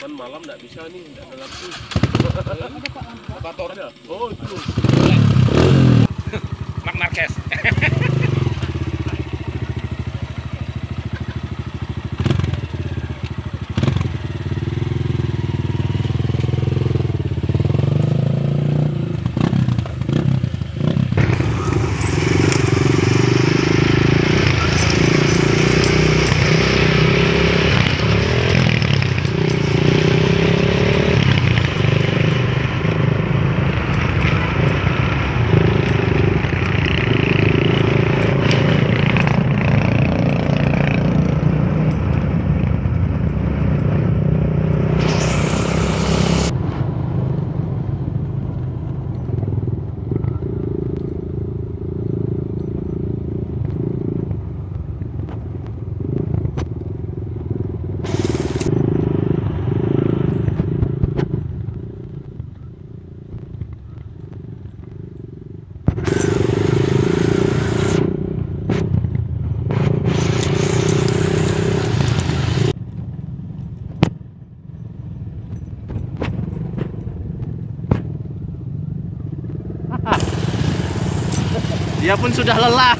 Kan malam nggak bisa nih, nggak ada lampu. Lokatornya. Oh itu. Mark Marquez. Dia pun sudah lelah.